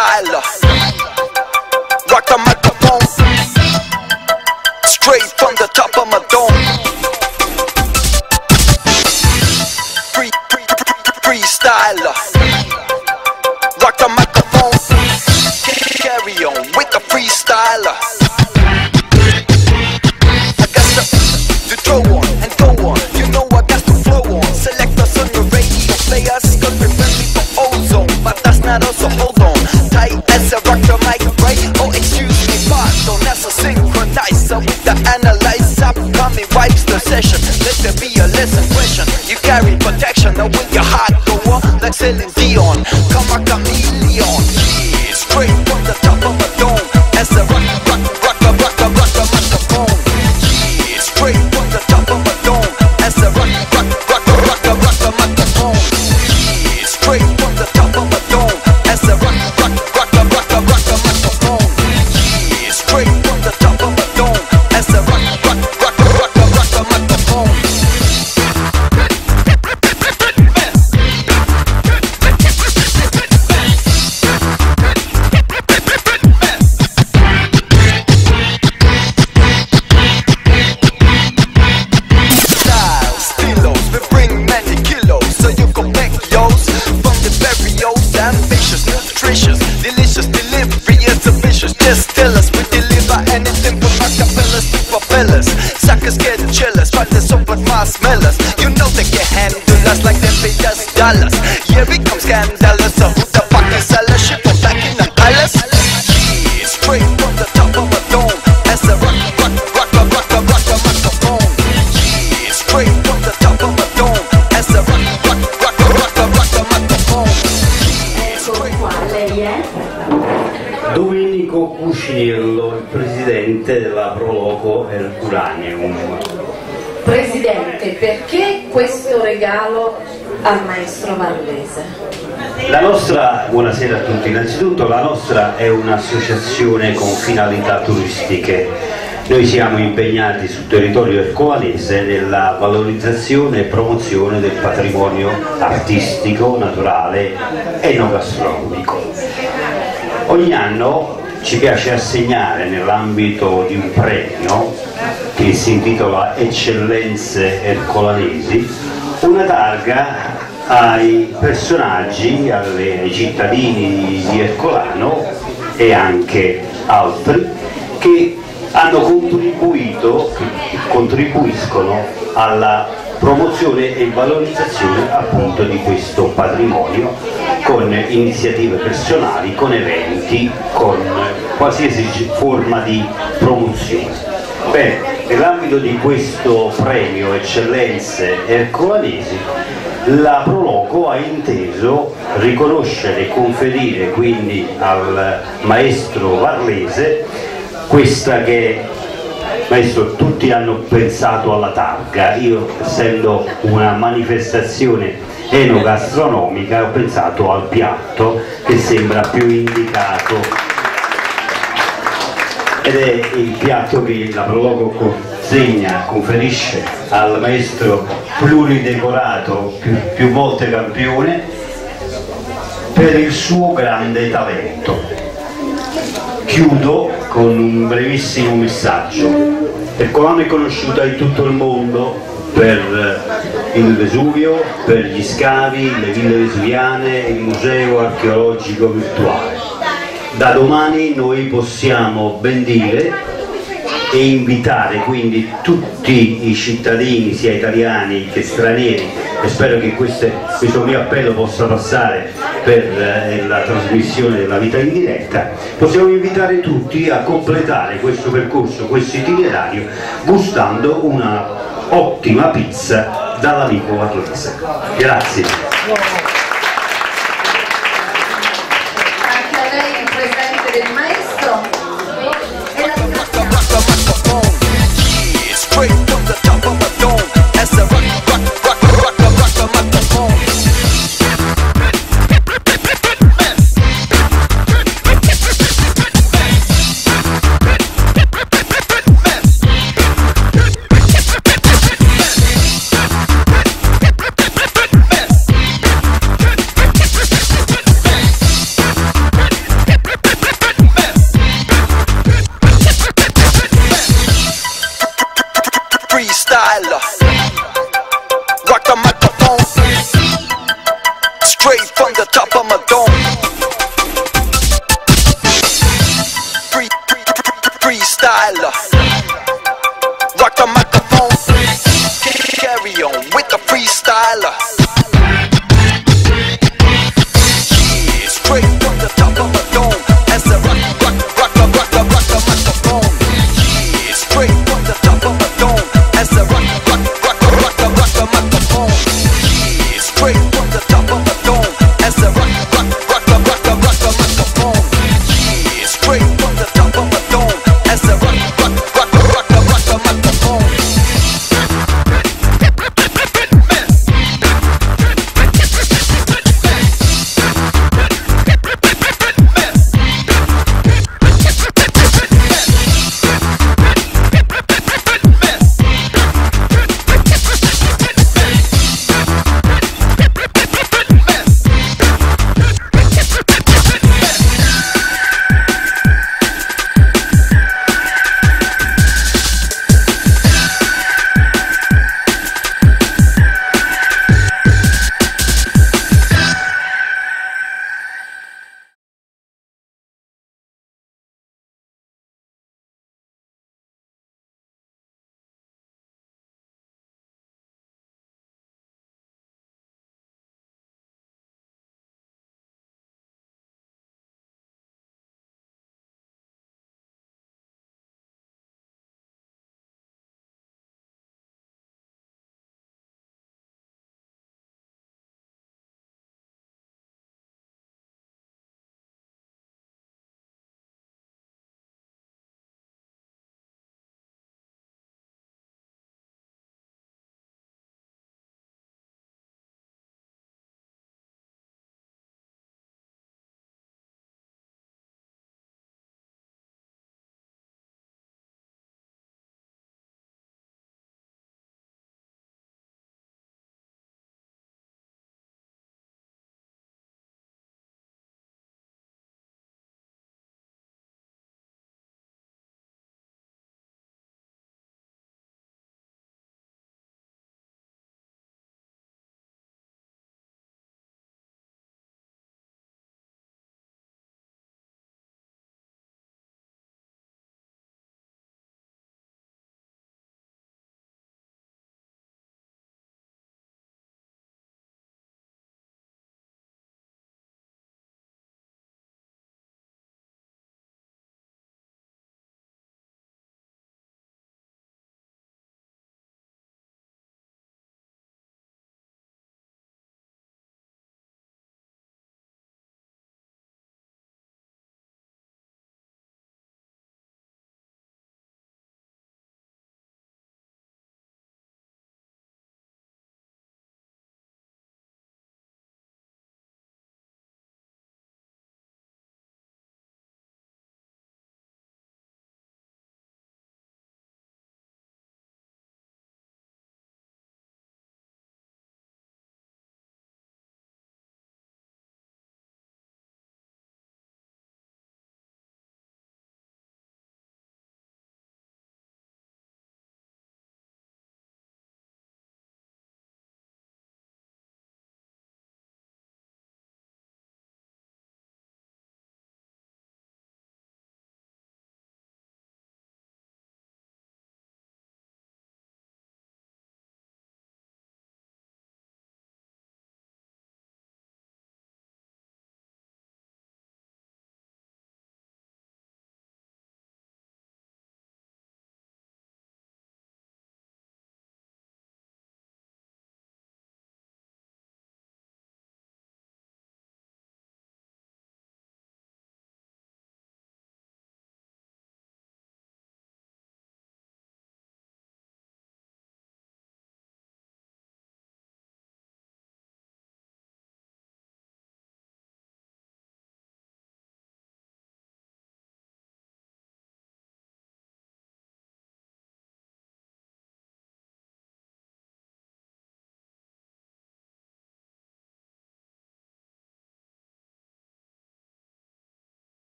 freestyler. Rock the microphone, straight from the top of my dome. Freestyler. Rock the microphone, carry on with the freestyler. I got to throw on and go on. You know I got to flow on. Select us on the radio players, cause we're friendly for ozone. But that's not us, so hold on. Tight as a rock the mic, right? Oh, excuse me, pardon. That's a synchronizer with the analyzer. Coming wipes the session. Let there be a lesson question. You carry protection, now with your heart go on. Like Celine Dion, come a chameleon. Yeah, straight from the top of a dome. As a rock the microphone. Yeah, straight from the top of a dome. As a rock the microphone. Yeah, straight from the top of a dome. As a rock the microphone. Yeah, straight from the top of a dome. As a rock the microphone. Delicious delivery is ambitious. Just tell us we deliver anything from acapellas to propellers. Suckers get jealous, try to soap but marshmallows. You know they can handle us like they pay us dollars. Here it comes scandalous. So who the fuck is seller? Shit from back in the palace. Yeah, straight from the top of a dome. As a rock the microphone. Yeah, straight from the top of a dome. As a rock the microphone. Lei è? Domenico Cuciniello, il presidente della Proloco Herculaneum. Presidente, perché questo regalo al maestro Varlese? La nostra, buonasera a tutti, innanzitutto la nostra è un'associazione con finalità turistiche. Noi siamo impegnati sul territorio ercolanese nella valorizzazione e promozione del patrimonio artistico, naturale e enogastronomico. Ogni anno ci piace assegnare nell'ambito di un premio che si intitola Eccellenze Ercolanesi una targa ai personaggi, ai cittadini di Ercolano e anche altri che hanno contribuito, che contribuiscono alla promozione e valorizzazione appunto di questo patrimonio con iniziative personali, con eventi, con qualsiasi forma di promozione. Bene, nell'ambito di questo premio Eccellenze Ercolanesi la Proloco ha inteso riconoscere e conferire quindi al maestro Varlese questa che, maestro, tutti hanno pensato alla targa, io essendo una manifestazione enogastronomica ho pensato al piatto che sembra più indicato ed è il piatto che la Proloco consegna, conferisce al maestro pluridecorato, più volte campione, per il suo grande talento. Chiudo con un brevissimo messaggio. Ercolano è conosciuta in tutto il mondo per il Vesuvio, per gli scavi, le ville vesuviane, il museo archeologico virtuale. Da domani noi possiamo ben dire e invitare quindi tutti i cittadini, sia italiani che stranieri, e spero che questo mio appello possa passare per la trasmissione della vita in diretta, possiamo invitare tutti a completare questo percorso, questo itinerario, gustando una ottima pizza dall'amico Varlese. Grazie. Anche a lei, il presidente del maestro. top of my dome.